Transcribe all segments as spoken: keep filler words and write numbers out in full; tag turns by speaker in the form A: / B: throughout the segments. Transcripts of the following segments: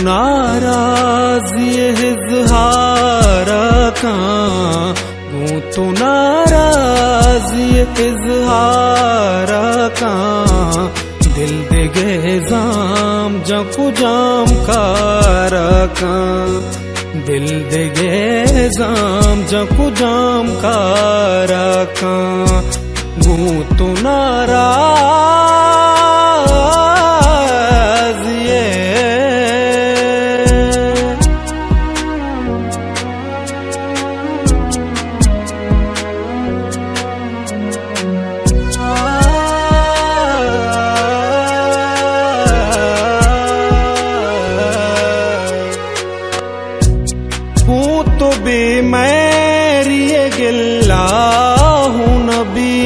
A: नाराज ये इज़हार का, गूं तो नाराज ये इज़हार का, दिल दे गए जाम जकु जाम कार का, दिल दे गए जाम जकु जाम कार का, गूं तो नाराज ये तो बेमैरी ये गिल्ला हूँ नबी,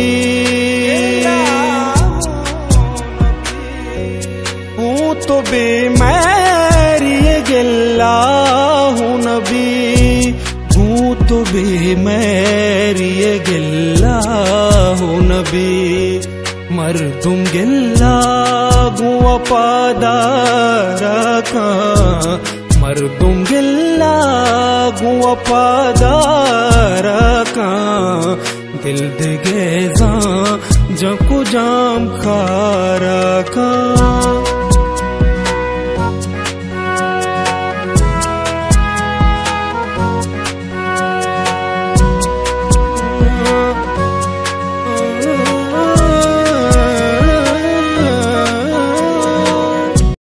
A: हूँ तो बेमैरी ये गिल्ला हूँ नबी, हूँ तो बेमैरी ये गिल्ला हूँ नबी, मर्दुम गिल्ला गूं वफादार का, मर्दुम गिल्ला गूं वफादार का, दिल दे गए जां जकु जाम खार का।